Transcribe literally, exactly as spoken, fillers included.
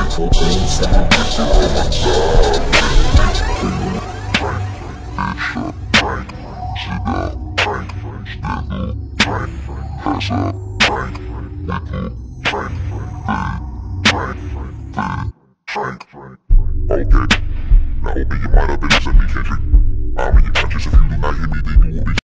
now open your mind up and listen me, can't you? I'll make you conscious if you do not hear me, then you will be